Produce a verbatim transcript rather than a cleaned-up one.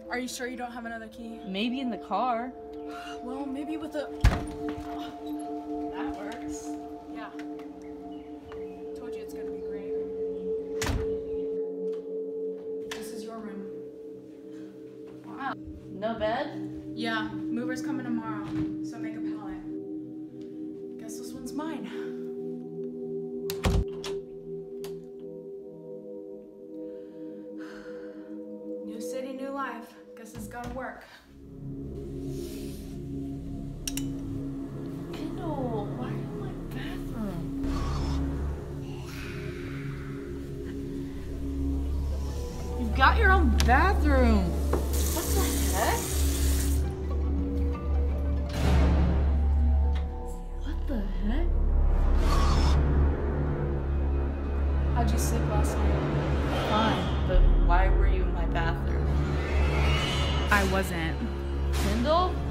Are you sure you don't have another key? Maybe in the car. Well, maybe with a... That works. Yeah. Told you it's gonna be great. This is your room. Wow. No bed? Yeah, mover's coming tomorrow, so make a pallet. Guess this one's mine. New city, new life. Guess it's gotta work. Kendall, why are you in my bathroom? You've got your own bathroom. What the heck? What the heck? How'd you sleep last night? Fine, but why were you in my bathroom? I wasn't. Kendall?